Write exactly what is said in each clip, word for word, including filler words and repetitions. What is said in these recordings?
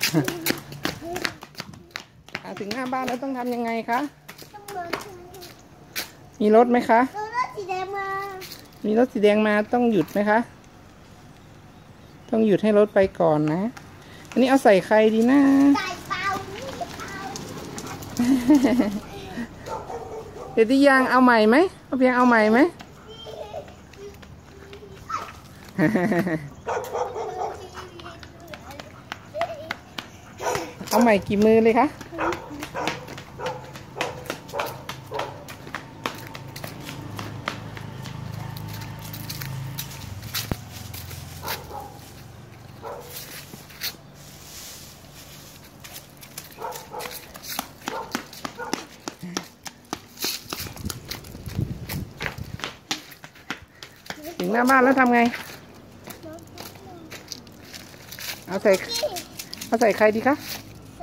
ถึงหน้าบ้านแล้วต้องทำยังไงคะมีรถไหมคะรถสีแดงมามีรถสีแดงมาต้องหยุดไหมคะต้องหยุดให้รถไปก่อนนะอันนี้เอาใส่ใครดีนะใส่เปล่าเดี๋ยวที่ยางเอาใหม่ไหมเอาเพียงเอาใหม่ไหมเอาใหม่กี่มือเลยคะถึงหน้าบ้านแล้วทำไงเอาใส่เอาใส่ใครดีคะใส่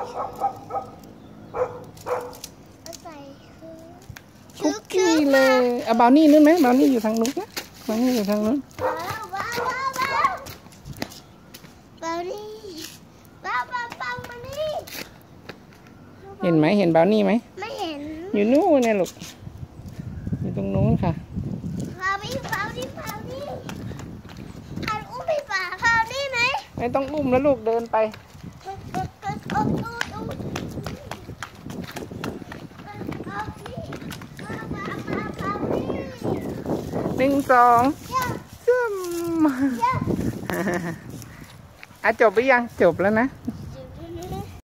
ใส่คุกกี้เลยเอาบราวนี่นู่นไหมบราวนี่อยู่ทางนู้นนะบราวนี่อยู่ทางนู้นว้าวว้าวว้าวบราวนี่ว้าวว้าวว้าวมานี่เห็นไหมเห็นบราวนี่ไหมไม่เห็นอยู่นู่นเนี่ยลูกอยู่ตรงนู้นค่ะพาพี่พาพี่พาพี่อันอุ้มพี่ป่าพาพี่ไหมไม่ต้องอุ้มแล้วลูกเดินไปหนึ่งสองจุ่มอ่ะจบไปยังจบแล้วนะ